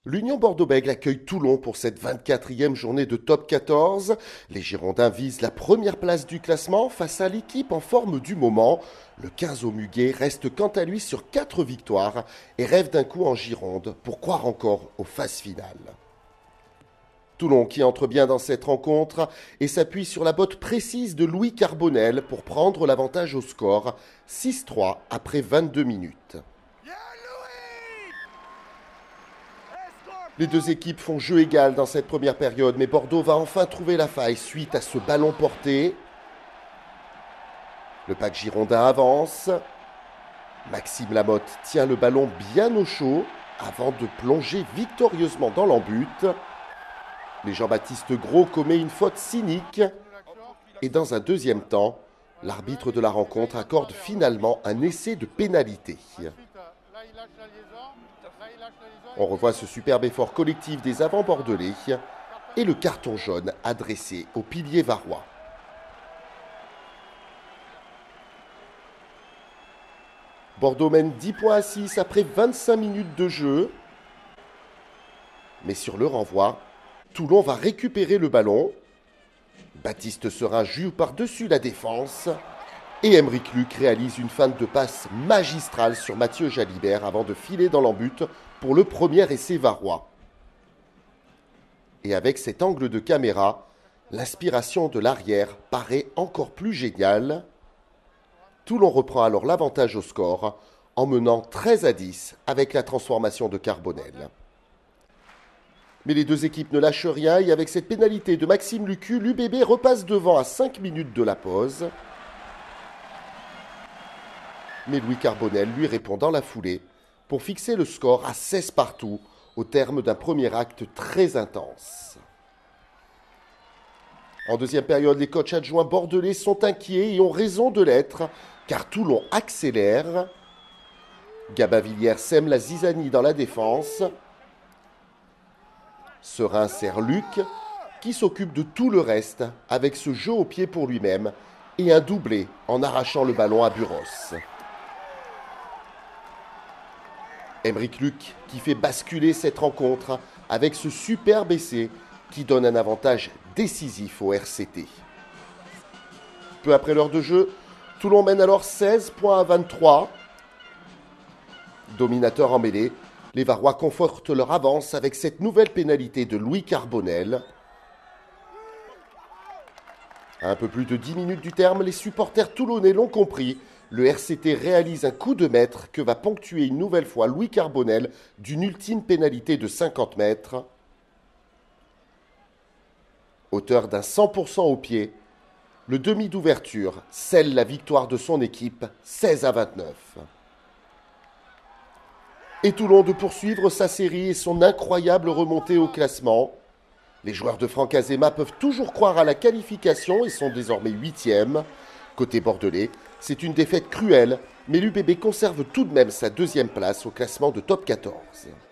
L'Union Bordeaux-Bègles accueille Toulon pour cette 24e journée de top 14. Les Girondins visent la première place du classement face à l'équipe en forme du moment. Le 15 au Muguet reste quant à lui sur 4 victoires et rêve d'un coup en Gironde pour croire encore aux phases finales. Toulon qui entre bien dans cette rencontre et s'appuie sur la botte précise de Louis Carbonel pour prendre l'avantage au score 6-3 après 22 minutes. Les deux équipes font jeu égal dans cette première période, mais Bordeaux va enfin trouver la faille suite à ce ballon porté. Le pack girondin avance. Maxime Lamotte tient le ballon bien au chaud avant de plonger victorieusement dans l'embut. Mais Jean-Baptiste Gros commet une faute cynique. Et dans un deuxième temps, l'arbitre de la rencontre accorde finalement un essai de pénalité. On revoit ce superbe effort collectif des avants bordelais et le carton jaune adressé au pilier varois. Bordeaux mène 10 points à 6 après 25 minutes de jeu. Mais sur le renvoi, Toulon va récupérer le ballon. Baptiste Serin joue par-dessus la défense. Et Aymeric Luc réalise une feinte de passe magistrale sur Mathieu Jalibert avant de filer dans l'embut pour le premier essai varois. Et avec cet angle de caméra, l'inspiration de l'arrière paraît encore plus géniale. Toulon reprend alors l'avantage au score en menant 13-10 avec la transformation de Carbonel. Mais les deux équipes ne lâchent rien et avec cette pénalité de Maxime Lucu, l'UBB repasse devant à 5 minutes de la pause. Mais Louis Carbonel lui répond dans la foulée pour fixer le score à 16 partout au terme d'un premier acte très intense. En deuxième période, les coachs adjoints bordelais sont inquiets et ont raison de l'être car Toulon accélère. Gabavillière sème la zizanie dans la défense. Serin sert Luc qui s'occupe de tout le reste avec ce jeu au pied pour lui-même et un doublé en arrachant le ballon à Buros. Aymeric Luc qui fait basculer cette rencontre avec ce superbe essai qui donne un avantage décisif au RCT. Peu après l'heure de jeu, Toulon mène alors 16 points à 23. Dominateur en mêlée, les Varois confortent leur avance avec cette nouvelle pénalité de Louis Carbonel. À un peu plus de 10 minutes du terme, les supporters toulonnais l'ont compris. Le RCT réalise un coup de maître que va ponctuer une nouvelle fois Louis Carbonel d'une ultime pénalité de 50 mètres. Auteur d'un 100% au pied, le demi d'ouverture scelle la victoire de son équipe 16-29. Et Toulon de poursuivre sa série et son incroyable remontée au classement. Les joueurs de Franck Azema peuvent toujours croire à la qualification et sont désormais 8e. Côté bordelais, c'est une défaite cruelle, mais l'UBB conserve tout de même sa deuxième place au classement de top 14.